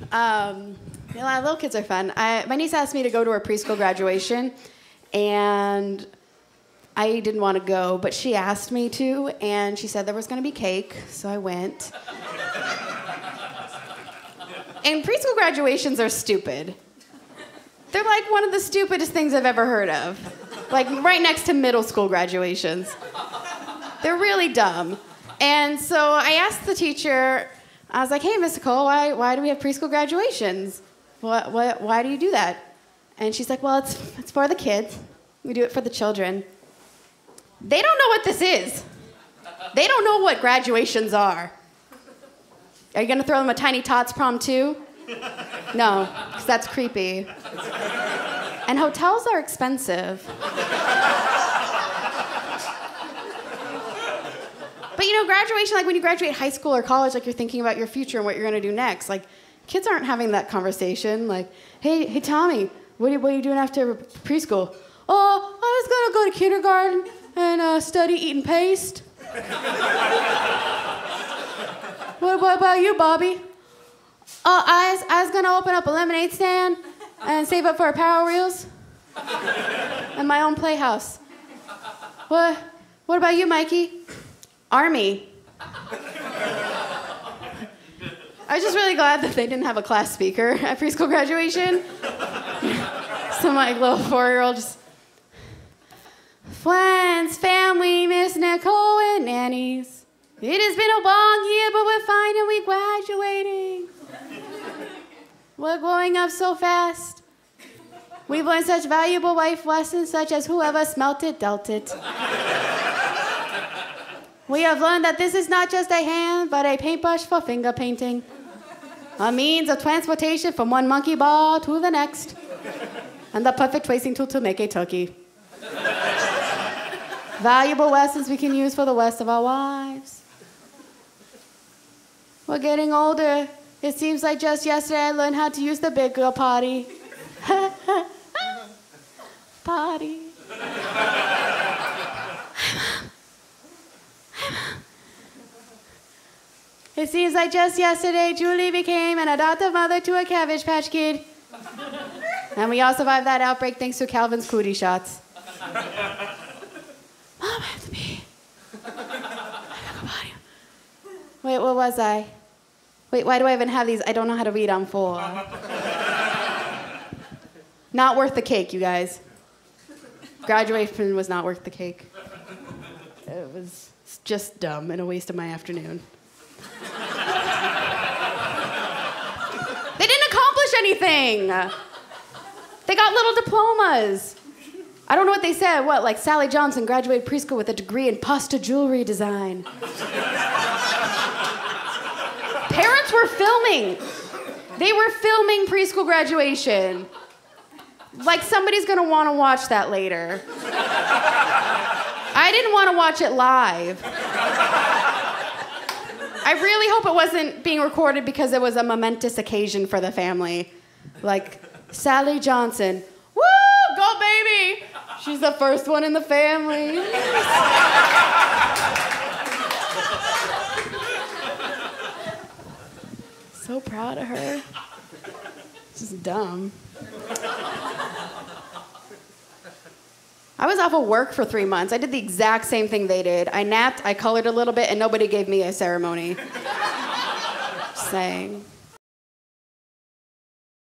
Little kids are fun. My niece asked me to go to her preschool graduation, and I didn't want to go, but she asked me to, and she said there was going to be cake, so I went. And preschool graduations are stupid. They're like one of the stupidest things I've ever heard of. Like right next to middle school graduations. They're really dumb. And so I asked the teacher, I was like, hey, Miss Nicole, why do we have preschool graduations? Why do you do that? And she's like, well, it's for the kids. We do it for the children. They don't know what this is. They don't know what graduations are. Are you going to throw them a Tiny Tots prom too? No, because that's creepy. And hotels are expensive. But you know, graduation, like when you graduate high school or college, like you're thinking about your future and what you're going to do next. Like, kids aren't having that conversation. Like, hey, Tommy, what are you doing after preschool? Oh, I was going to go to kindergarten and study eating paste. What about you, Bobby? Oh, I was going to open up a lemonade stand and save up for a Power Wheels and my own playhouse. What about you, Mikey? Army. I was just really glad that they didn't have a class speaker at preschool graduation. Some like little 4-year-old just, friends, family, Miss Nicole and nannies. It has been a long year, but we're finally graduating. We're growing up so fast. We've learned such valuable life lessons, such as whoever smelt it, dealt it. We have learned that this is not just a hand, but a paintbrush for finger painting. A means of transportation from one monkey ball to the next. And the perfect tracing tool to make a turkey. Valuable lessons we can use for the rest of our lives. We're getting older. It seems like just yesterday I learned how to use the big girl potty. Potty. It seems like just yesterday Julie became an adoptive mother to a Cabbage Patch Kid. And we all survived that outbreak thanks to Calvin's cootie shots. Mom has to pee. Wait, what was I? Wait, why do I even have these? I don't know how to read on 4. Not worth the cake, you guys. Graduation was not worth the cake. It was just dumb and a waste of my afternoon. They didn't accomplish anything. They got little diplomas. I don't know what they said. What, like Sally Johnson graduated preschool with a degree in pasta jewelry design. Parents were filming. They were filming preschool graduation. Like somebody's gonna wanna watch that later. I didn't wanna watch it live. I really hope it wasn't being recorded because it was a momentous occasion for the family. Like, Sally Johnson, woo, go baby! She's the first one in the family. So proud of her. It's just dumb. I was off of work for 3 months. I did the exact same thing they did. I napped, I colored a little bit, and nobody gave me a ceremony. Just saying.